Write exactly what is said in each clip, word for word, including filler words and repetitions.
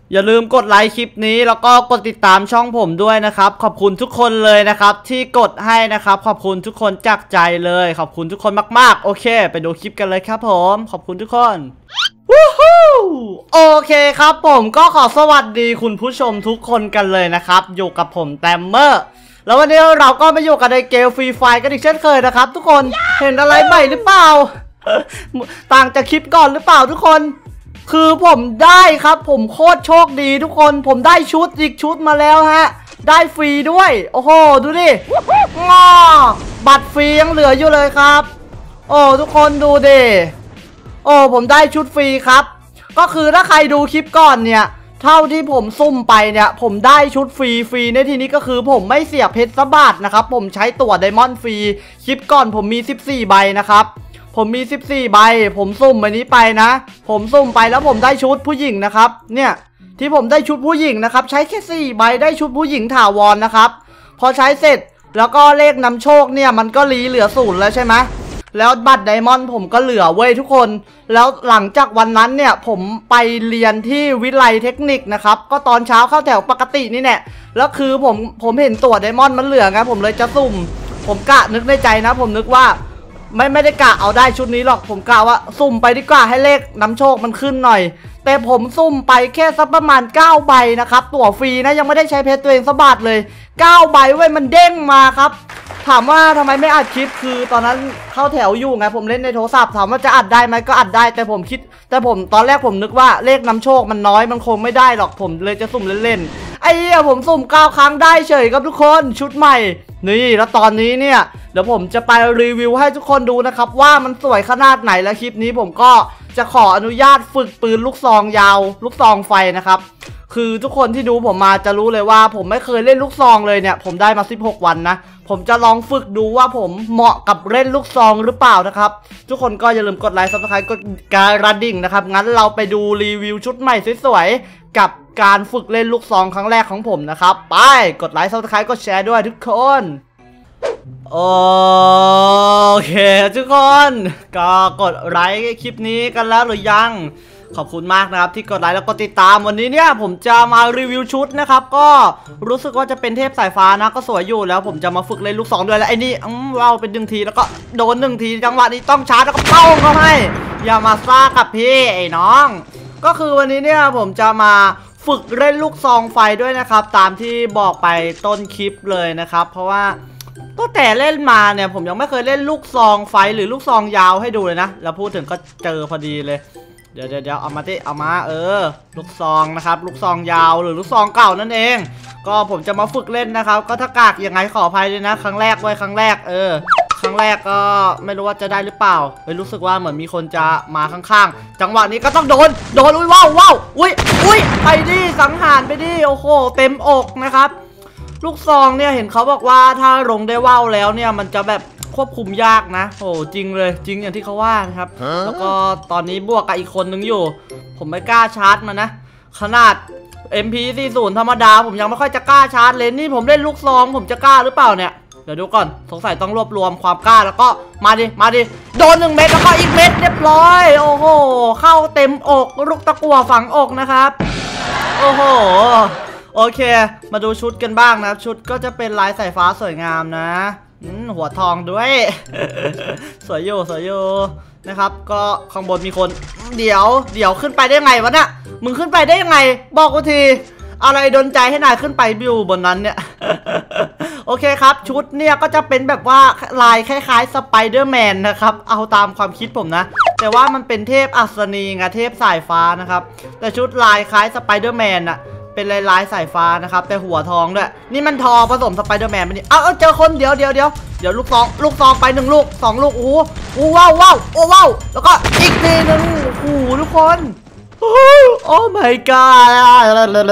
อย่าลืมกดไลค์คลิปนี้แล้วก็กดติดตามช่องผมด้วยนะครับขอบคุณทุกคนเลยนะครับที่กดให้นะครับขอบคุณทุกคนจากใจเลยขอบคุณทุกคนมากๆโอเคไปดูคลิปกันเลยครับผมขอบคุณทุกคนวู้ฮู้โอเคครับผมก็ขอสวัสดีคุณผู้ชมทุกคนกันเลยนะครับอยู่กับผมแตมเมอร์แล้ววันนี้เราก็มาอยู่กันในเกมฟรีไฟกันอีกเช่นเคยนะครับทุกคนเห็นอะไรใหม่หรือเปล่าต่างจากคลิปก่อนหรือเปล่าทุกคนคือผมได้ครับผมโคตรโชคดีทุกคนผมได้ชุดอีกชุดมาแล้วฮะได้ฟรีด้วยโอ้โหดูดิงอบัตรฟรียังเหลืออยู่เลยครับโอ้ทุกคนดูดิโอ้ผมได้ชุดฟรีครับก็คือถ้าใครดูคลิปก่อนเนี่ยเท่าที่ผมซุ่มไปเนี่ยผมได้ชุดฟรีฟรีในที่นี้ก็คือผมไม่เสียเพชรสักบาทนะครับผมใช้ตั๋วไดมอนด์ฟรีคลิปก่อนผมมีสิบสี่ใบนะครับผมมีสิบสี่ใบผมซุ่มใบนี้ไปนะผมซุ่มไปแล้วผมได้ชุดผู้หญิงนะครับเนี่ยที่ผมได้ชุดผู้หญิงนะครับใช้แค่สี่ใบได้ชุดผู้หญิงถาวรนะครับพอใช้เสร็จแล้วก็เลขนำโชคเนี่ยมันก็รีเหลือศูนย์แล้วใช่ไหมแล้วบัตรไดมอนด์ผมก็เหลือเว้ยทุกคนแล้วหลังจากวันนั้นเนี่ยผมไปเรียนที่วิทยาลัยเทคนิคนะครับก็ตอนเช้าเข้าแถวปกตินี่แหละแล้วคือผมผมเห็นตั๋วไดมอนด์มันเหลือไงผมเลยจะซุ่มผมกะนึกในใจนะผมนึกว่าไม่ไม่ได้กะเอาได้ชุดนี้หรอกผมกะว่าซุ่มไปดีกว่าให้เลขนำโชคมันขึ้นหน่อยแต่ผมซุ่มไปแค่สักประมาณเก้าใบนะครับตั๋วฟรีนะยังไม่ได้ใช้เพชรตัวเองสักบาทเลยเก้าใบเว้ยมันเด้งมาครับถามว่าทำไมไม่อัดคลิปคือตอนนั้นเข้าแถวอยู่ไงผมเล่นในโทรศัพท์ถามว่าจะอัดได้ไหมก็อัดได้แต่ผมคิดแต่ผมตอนแรกผมนึกว่าเลขนำโชคมันน้อยมันคงไม่ได้หรอกผมเลยจะสุ่มเล่นๆไอ้เหี้ยผมสุ่มเก้าครั้งได้เฉยครับทุกคนชุดใหม่นี่แล้วตอนนี้เนี่ยเดี๋ยวผมจะไปรีวิวให้ทุกคนดูนะครับว่ามันสวยขนาดไหนและคลิปนี้ผมก็จะขออนุญาตฝึกปืนลูกซองยาวลูกซองไฟนะครับคือทุกคนที่ดูผมมาจะรู้เลยว่าผมไม่เคยเล่นลูกซองเลยเนี่ยผมได้มาสิบหกวันนะผมจะลองฝึกดูว่าผมเหมาะกับเล่นลูกซองหรือเปล่านะครับทุกคนก็อย่าลืมกดไลค์ซับสไครต์กดกระดิ่งนะครับงั้นเราไปดูรีวิวชุดใหม่สวยๆกับการฝึกเล่นลูกซองครั้งแรกของผมนะครับไปกดไลค์ซับสไครต์กดแชร์ด้วยทุกคนโอเคทุกคนก็กดไลค์คลิปนี้กันแล้วหรือยังขอบคุณมากนะครับที่กดไลค์แล้วก็ติดตามวันนี้เนี่ยผมจะมารีวิวชุดนะครับก็รู้สึกว่าจะเป็นเทพสายฟ้านะก็สวยอยู่แล้วผมจะมาฝึกเล่นลูกซองด้วยแล้วไอ้นี่เราเป็นหนึ่งทีแล้วก็โดนหนึ่งทีจังหวะนี้ต้องชาร์จแล้วก็เป้าเขาให้อย่ามาซ่ากับพี่ไอ้น้องก็คือวันนี้เนี่ยผมจะมาฝึกเล่นลูกซองไฟด้วยนะครับตามที่บอกไปต้นคลิปเลยนะครับเพราะว่าตั้งแต่เล่นมาเนี่ยผมยังไม่เคยเล่นลูกซองไฟหรือลูกซองยาวให้ดูเลยนะแล้วพูดถึงก็เจอพอดีเลยเดี๋ยวเดี๋ยวเอามาที่เอามาเออลูกซองนะครับลูกซองยาวหรือลูกซองเก่านั่นเองก็ผมจะมาฝึกเล่นนะครับก็ถ้ากากยังไงขออภัยเลยนะครั้งแรกไว้ครั้งแรกเออครั้งแรกก็ไม่รู้ว่าจะได้หรือเปล่าเฮ้ยรู้สึกว่าเหมือนมีคนจะมาข้างๆจังหวะนี้ก็ต้องโดนโดนอุ้ยว้าวว้าวอุ้ยอุ้ยไปดิสังหารไปดิโอ้โหเต็มอกนะครับลูกซองเนี่ยเห็นเขาบอกว่าถ้าลงได้ว่าวแล้วเนี่ยมันจะแบบควบคุมยากนะโอ้จริงเลยจริงอย่างที่เขาว่านะครับแล้วก็ตอนนี้บวกกับอีกคนนึงอยู่ผมไม่กล้าชาร์จมันนะขนาด เอ็ม พี สี่สิบ ธรรมดาผมยังไม่ค่อยจะกล้าชาร์จเลยนี่ผมเล่นลูกซองผมจะกล้าหรือเปล่าเนี่ยเดี๋ยวดูก่อนสงสัยต้องรวบรวมความกล้าแล้วก็มาดิมาดิโดนหนึ่งเม็ดแล้วก็อีกเม็ดเรียบร้อยโอ้โหเข้าเต็มอกลูกตะกั่วฝังอกนะครับโอ้โหโอเคมาดูชุดกันบ้างนะชุดก็จะเป็นลายสายฟ้าสวยงามนะหัวทองด้วยสวยอยู่สวยอยู่นะครับก็ข้างบนมีคนเดี๋ยวเดี๋ยวขึ้นไปได้ไงวะเนี่ยมึงขึ้นไปได้ยังไงบอกกูทีอะไรดลใจให้นายขึ้นไปอยู่บนนั้นเนี่ยโอเคครับชุดเนี่ยก็จะเป็นแบบว่าลายคล้ายๆสไปเดอร์แมนนะครับเอาตามความคิดผมนะแต่ว่ามันเป็นเทพอัศนีไงเทพสายฟ้านะครับแต่ชุดลายคล้ายสไปเดอร์แมนอะเป็นลายลายสายฟ้านะครับแต่หัวทองด้วยนี่มันทองผสมสไปเดอร์แมนไปนี่เอาเอาเจอคนเดี๋ยวเดี๋ยวเดี๋ยวเดี๋ยวลูกซองลูกซองไปหนึ่งลูกสองลูกโอ้โหว้าวว้าวโอ้ว้าวแล้วก็อีกทีหนึ่งโอ้โหทุกคนโอ้ my god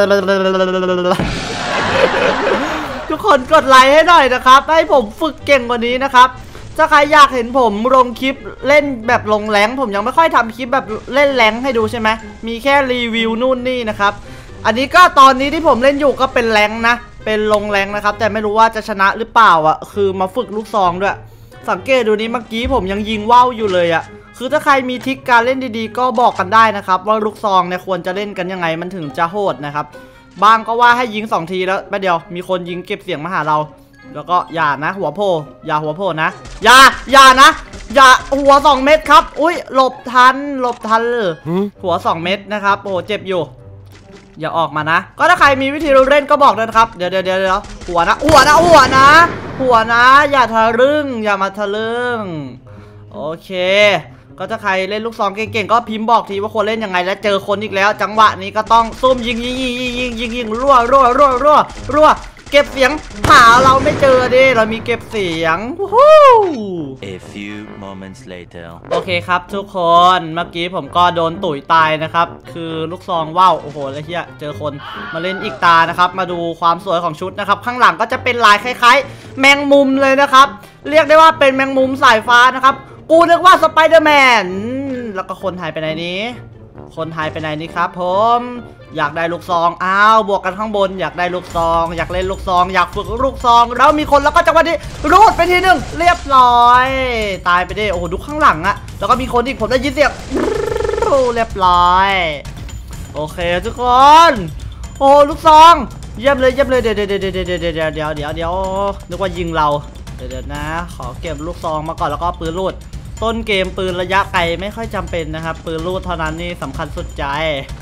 ทุกคนกดไลค์ให้หน่อยนะครับให้ผมฝึกเก่งกว่านี้นะครับถ้าใครอยากเห็นผมลงคลิปเล่นแบบลงแรงผมยังไม่ค่อยทำคลิปแบบเล่นแรงให้ดูใช่ไหมมีแค่รีวิวนู่นนี่นะครับอันนี้ก็ตอนนี้ที่ผมเล่นอยู่ก็เป็นแรงนะเป็นลงแรงนะครับแต่ไม่รู้ว่าจะชนะหรือเปล่าอ่ะคือมาฝึกลูกซองด้วยสังเกตดูนี้เมื่อกี้ผมยังยิงว่าวอยู่เลยอ่ะคือถ้าใครมีทริคการเล่นดีๆก็บอกกันได้นะครับว่าลูกซองเนี่ยควรจะเล่นกันยังไงมันถึงจะโหดนะครับบางก็ว่าให้ยิงสองทีแล้วแป๊บเดียวมีคนยิงเก็บเสียงมาหาเราแล้วก็อย่านะหัวโผล่อย่าหัวโผล่นะอย่าอย่านะอย่าหัวสองเม็ดครับอุ้ยหลบทันหลบทันหัวสองเม็ดนะครับโอ้เจ็บอยู่อย่าออกมานะก็ถ้าใครมีวิธีเล่นก็บอกด้วยนะครับเดี๋ยวเดี๋ยวเดี๋ยวหัวนะหัวนะหัวนะหัวนะอย่าทะลึ่งอย่ามาทะลึ่งโอเคก็ถ้าใครเล่นลูกซองเก่งๆก็พิมพ์บอกทีว่าควรเล่นยังไงและเจอคนอีกแล้วจังหวะนี้ก็ต้องซุ่มยิงยิงยิงยิงยิงยิงยิงรัวรัวรัวรัวรัวเก็บเสียงหาเราไม่เจอดิเรามีเก็บเสียง A few moments later โอเคครับทุกคนเมื่อกี้ผมก็โดนตุ๋ยตายนะครับคือลูกซองว่าวโอ้โหแล้วเฮียเจอคนมาเล่นอีกตานะครับมาดูความสวยของชุดนะครับข้างหลังก็จะเป็นลายคล้ายๆแมงมุมเลยนะครับเรียกได้ว่าเป็นแมงมุมสายฟ้านะครับกูนึกว่าสไปเดอร์แมนแล้วก็คนหายไปไหนนี้คนหายไปไหนนี้ครับผมอยากได้ลูกซองอ้าวบวกกันข้างบนอยากได้ลูกซองอยากเล่นลูกซองอยากฝึกลูกซองแล้วมีคนแล้วก็จังหวะนี้รูดไปทีหนึ่งเรียบร้อยตายไปดิโอ้โหดูข้างหลังอะแล้วก็มีคนอีกผมได้ยินเสียงเรียบร้อยโอเคทุกคนโอ้ลูกซองเยี่ยมเลยเยี่ยมเลยเดี๋ยวเดี๋ยวเดี๋ยวเดี๋ยวเดี๋ยวเดี๋ยวเดี๋ยวเดี๋ยวนึกว่ายิงเราเดี๋ยวนะขอเก็บลูกซองมาก่อนแล้วก็ปืนลูดต้นเกมปืนระยะไกลไม่ค่อยจำเป็นนะครับปืนลูดเท่านั้นนี่สำคัญสุดใจ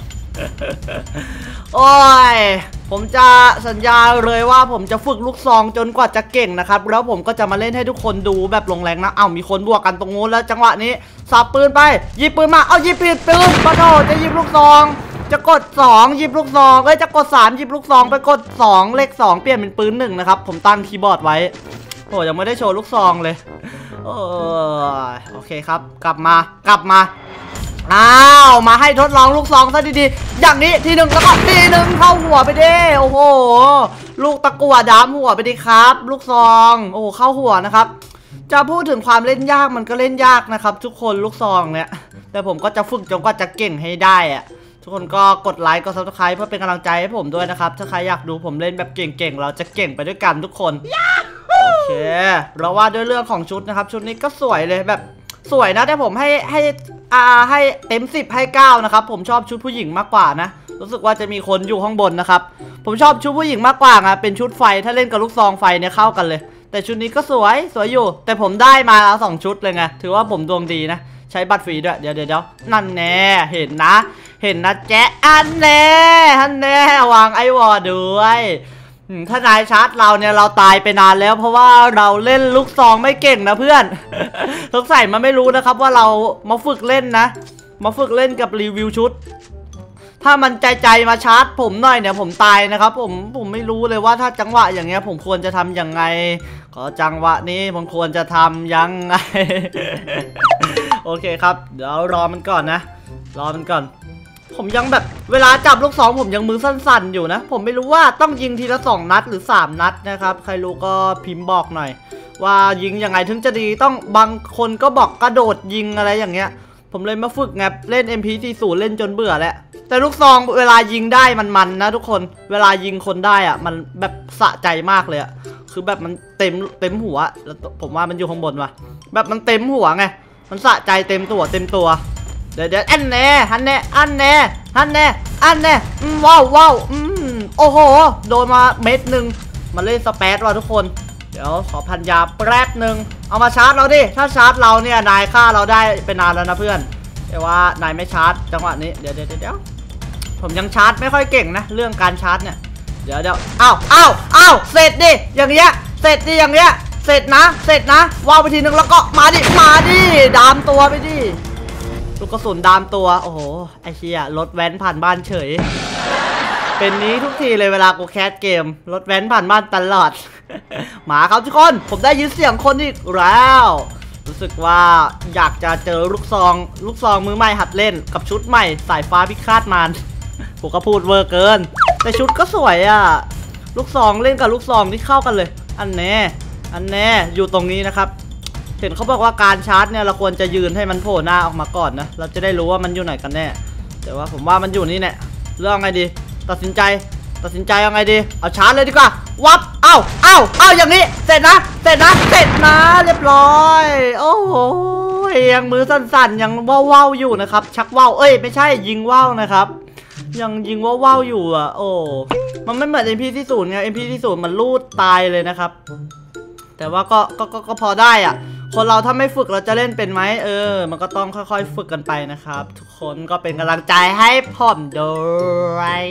โอ้ยผมจะสัญญาเลยว่าผมจะฝึกลูกซองจนกว่าจะเก่งนะครับแล้วผมก็จะมาเล่นให้ทุกคนดูแบบลงแรงนะเอ้ามีคนบวกกันตรงนู้นแล้วจังหวะนี้สับปืนไปหยิบปืนมาเอาหยิบผิดปืนปะโถจะหยิบลูกซองจะกดสองหยิบลูกซองเอ้ยจะกดสามหยิบลูกซองไปกดสองเลขสองเปลี่ยนเป็นปืนหนึ่งนะครับผมตั้งคีย์บอร์ดไว้โอ้ยังไม่ได้โชว์ลูกซองเลยโอ้โอเคครับกลับมากลับมาอ้าวมาให้ทดลองลูกซองซะดีๆอย่างนี้ทีหนึ่งแล้วก็ทีหนึ่งเข้าหัวไปดิโอ้โหลูกตะกั่วดามหัวไปดิครับลูกซองโอ้เข้าหัวนะครับจะพูดถึงความเล่นยากมันก็เล่นยากนะครับทุกคนลูกซองเนี่ยแต่ผมก็จะฝึกจนกว่าจะเก่งให้ได้อะทุกคนก็กดไลค์กดซับสไครป์เพื่อเป็นกำลังใจให้ผมด้วยนะครับถ้าใครอยากดูผมเล่นแบบเก่งๆเราจะเก่งไปด้วยกันทุกคนโอเคเราว่าด้วยเรื่องของชุดนะครับชุดนี้ก็สวยเลยแบบสวยนะแต่ผมให้ให้อ่าให้เต็มสิบให้เก้านะครับผมชอบชุดผู้หญิงมากกว่านะรู้สึกว่าจะมีคนอยู่ข้างบนนะครับผมชอบชุดผู้หญิงมากกว่าอ่ะเป็นชุดไฟถ้าเล่นกับลูกซองไฟเนี่ยเข้ากันเลยแต่ชุดนี้ก็สวยสวยอยู่แต่ผมได้มาแล้วสองชุดเลยไงถือว่าผมดวงดีนะใช้บัตรฟรีด้วยเดี๋ยวเดี๋ยวนั่นแน่เห็นนะเห็นนะแจ๊อันแน่อันแน่วางไอวอร์ด้วยถ้านายชาร์จเราเนี่ยเราตายไปนานแล้วเพราะว่าเราเล่นลูกซองไม่เก่งนะเพื่อนสงสัยมันไม่รู้นะครับว่าเรามาฝึกเล่นนะมาฝึกเล่นกับรีวิวชุดถ้ามันใจใจมาชาร์จผมหน่อยเนี่ยผมตายนะครับผมผมไม่รู้เลยว่าถ้าจังหวะอย่างเงี้ยผมควรจะทำยังไงก็จังหวะนี้ผมควรจะทำยังไง โอเคครับเดี๋ยวรอมันก่อนนะรอมันก่อนผมยังแบบเวลาจับลูกซองผมยังมือสั้นๆอยู่นะผมไม่รู้ว่าต้องยิงทีละสองนัดหรือสามนัดนะครับใครรู้ก็พิมพ์บอกหน่อยว่ายิงยังไงถึงจะดีต้องบางคนก็บอกกระโดดยิงอะไรอย่างเงี้ยผมเลยมาฝึกไงเล่น เอ็ม พี สี่สิบ เล่นจนเบื่อแล้วแต่ลูกซองเวลายิงได้มันมันนะทุกคนเวลายิงคนได้อะมันแบบสะใจมากเลยอะคือแบบมันเต็มเต็มหัวแล้วผมว่ามันอยู่ข้างบนว่ะแบบมันเต็มหัวไงมันสะใจเต็มตัวเต็มตัวเดี๋ยวเดี๋ยวอันแน่อันแน่อันแน่อันแน่อันแน่ว้าวว้าวอืมโอ้โหโดนมาเม็ดหนึ่งมาเล่นสเปซว่ะทุกคนเดี๋ยวขอพันยาแป๊บหนึ่งเอามาชาร์จเราดิถ้าชาร์จเราเนี่ยนายฆ่าเราได้เป็นนานแล้วนะเพื่อนแต่ว่านายไม่ชาร์จจังหวะนี้เดี๋ยวเดี๋ยวเดี๋ยวผมยังชาร์จไม่ค่อยเก่งนะเรื่องการชาร์จเนี่ยเดี๋ยวเดี๋ยวอ้าวอ้าวอ้าวเสร็จดิอย่างเงี้ยเสร็จดิอย่างเงี้ยเสร็จนะเสร็จนะว้าวไปทีนึงแล้วก็มาดิมาดิดามตัวไปดิลูกกระสุนดามตัวโอ้โหไอเชี่ยรถแว้นผ่านบ้านเฉยเป็นนี้ทุกทีเลยเวลากูแคสเกมรถแว้นผ่านบ้านตลอดหมาครับทุกคนผมได้ยินเสียงคนอีกแล้วรู้สึกว่าอยากจะเจอลูกซองลูกซองมือใหม่หัดเล่นกับชุดใหม่สายฟ้าพิฆาตมารผมก็พูดเวอร์เกินแต่ชุดก็สวยอ่ะลูกซองเล่นกับลูกซองที่เข้ากันเลยอันแน่อันแน่อยู่ตรงนี้นะครับเห็นเขาบอกว่าการชาร์จเนี่ยเราควรจะยืนให้มันโผล่หน้าออกมาก่อนนะเราจะได้รู้ว่ามันอยู่ไหนกันแน่แต่ว่าผมว่ามันอยู่นี่แหละเรื่องไงดีตัดสินใจตัดสินใจยังไงดีเอาชาร์จเลยดีกว่าวับเอ้าเอ้าเอ้าอย่างนี้เสร็จนะเสร็จนะเสร็จนะเรียบร้อยโอ้โหตัวเองมือสั่นๆยังว่าวๆอยู่นะครับชักว่าวเอ้ยไม่ใช่ยิงว่าวนะครับยังยิงว่าวๆอยู่อ่ะโอ้มันไม่เหมือน เอ็ม พี ที่ศูนย์ไง เอ็ม พี ที่ศูนย์มันลูดตายเลยนะครับแต่ว่าก็ก็ก็ก็พอได้อ่ะคนเราถ้าไม่ฝึกเราจะเล่นเป็นไหมเออมันก็ต้องค่อยๆฝึกกันไปนะครับทุกคนก็เป็นกำลังใจให้ผมด้วย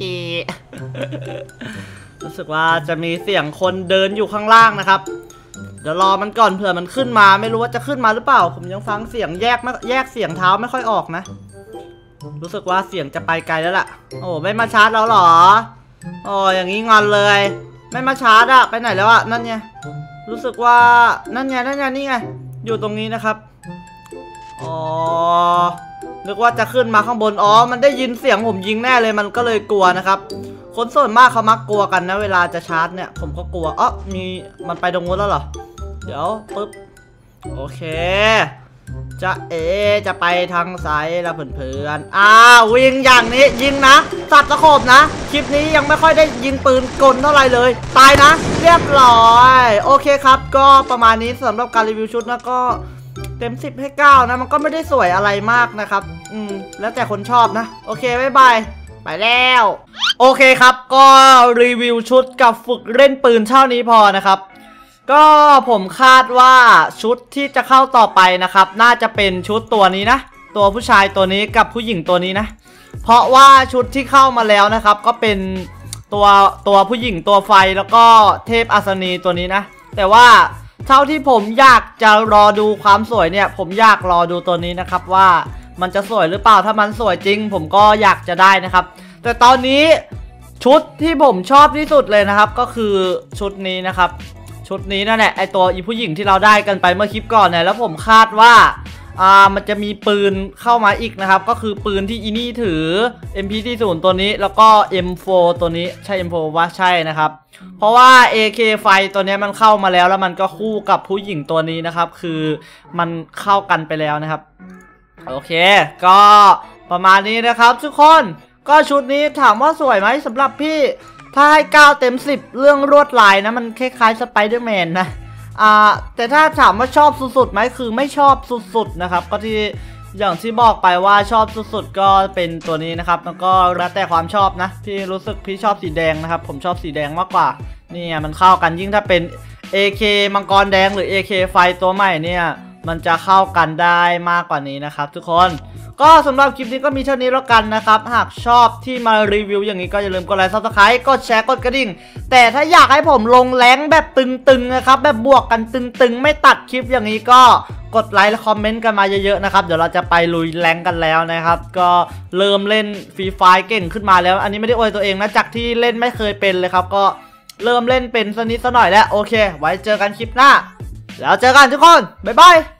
รู้สึกว่าจะมีเสียงคนเดินอยู่ข้างล่างนะครับเดี๋ยวรอมันก่อนเผื่อมันขึ้นมาไม่รู้ว่าจะขึ้นมาหรือเปล่าผมยังฟังเสียงแยกไม่แยกเสียงเท้าไม่ค่อยออกนะรู้สึกว่าเสียงจะไปไกลแล้วล่ะโอ้ไม่มาชาร์จแล้วหรอโอ้อย่างนี้งอนเลยไม่มาชาร์จอะไปไหนแล้วอะนั่นไงรู้สึกว่านั่นไงนั่นไงนี่ไงอยู่ตรงนี้นะครับอ๋อนึกว่าจะขึ้นมาข้างบนอ๋อมันได้ยินเสียงผมยิงแน่เลยมันก็เลยกลัวนะครับคนส่วนมากเขามักกลัวกันนะเวลาจะชาร์จเนี่ยผมก็กลัวอ๋อมีมันไปตรงนู้นแล้วเหรอเดี๋ยวปึ๊บโอเคจะเอจะไปทางซ้ายแล้วเพื่อนๆอ้าววิ่งอย่างนี้ยิงนะสัตว์ตะโขบนะคลิปนี้ยังไม่ค่อยได้ยิงปืนกลเท่าไหร่เลยตายนะเรียบร้อยโอเคครับก็ประมาณนี้สำหรับการรีวิวชุดนะก็เต็มสิบให้เก้านะมันก็ไม่ได้สวยอะไรมากนะครับอืมแล้วแต่คนชอบนะโอเคบ๊ายบายไปแล้วโอเคครับก็รีวิวชุดกับฝึกเล่นปืนเท่านี้พอนะครับก็ผมคาดว่าชุดที่จะเข้าต่อไปนะครับน่าจะเป็นชุดตัวนี้นะตัวผู้ชายตัวนี้กับผู้หญิงตัวนี้นะเพราะว่าชุดที่เข้ามาแล้วนะครับก็เป็นตัวตัวผู้หญิงตัวไฟแล้วก็เทพอัศนีตัวนี้นะแต่ว่าเท่าที่ผมอยากจะรอดูความสวยเนี่ยผมอยากรอดูตัวนี้นะครับว่ามันจะสวยหรือเปล่าถ้ามันสวยจริงผมก็อยากจะได้นะครับแต่ตอนนี้ชุดที่ผมชอบที่สุดเลยนะครับก็คือชุดนี้นะครับชุดนี้นั่นแหละไอตัวอีผู้หญิงที่เราได้กันไปเมื่อคลิปก่อนเนี่ยแล้วผมคาดว่าอ่ามันจะมีปืนเข้ามาอีกนะครับก็คือปืนที่อีนี่ถือ เอ็ม พี ที่ศูนย์ตัวนี้แล้วก็ เอ็ม โฟร์ ตัวนี้ใช่ เอ็ม โฟร์ ว่าใช่นะครับเพราะว่า เอ เค ไฟตัวนี้มันเข้ามาแล้วแล้วมันก็คู่กับผู้หญิงตัวนี้นะครับคือมันเข้ากันไปแล้วนะครับโอเคก็ประมาณนี้นะครับทุกคนก็ชุดนี้ถามว่าสวยไหมสำหรับพี่ถ้าให้เก้าเต็มสิบเรื่องลวดลายนะมันคล้ายๆสไปเดอร์แมนนะอ่าแต่ถ้าถามว่าชอบสุดๆไหมคือไม่ชอบสุดๆนะครับก็ที่อย่างที่บอกไปว่าชอบสุดๆก็เป็นตัวนี้นะครับแล้วก็แล้วแต่ความชอบนะพี่รู้สึกพี่ชอบสีแดงนะครับผมชอบสีแดงมากกว่านี่มันเข้ากันยิ่งถ้าเป็น เอ เค มังกรแดงหรือ เอ เค ไฟตัวใหม่เนี่ยมันจะเข้ากันได้มากกว่านี้นะครับทุกคนก็สำหรับคลิปนี้ก็มีเท่านี้แล้วกันนะครับหากชอบที่มารีวิวอย่างนี้ก็อย่าลืมกดไลค์ซับสไครต์กดแชร์กดกระดิ่งแต่ถ้าอยากให้ผมลงแรงแบบตึงๆนะครับแบบบวกกันตึงๆไม่ตัดคลิปอย่างนี้ก็กดไลค์และคอมเมนต์กันมาเยอะๆนะครับเดี๋ยวเราจะไปลุยแรงกันแล้วนะครับก็เริ่มเล่นฟรีไฟร์เก่งขึ้นมาแล้วอันนี้ไม่ได้อวยตัวเองนะจากที่เล่นไม่เคยเป็นเลยครับก็เริ่มเล่นเป็นสักนิดสักหน่อยแล้วโอเคไว้เจอกันคลิปหน้าแล้วเจอกันทุกคนบ๊ายบาย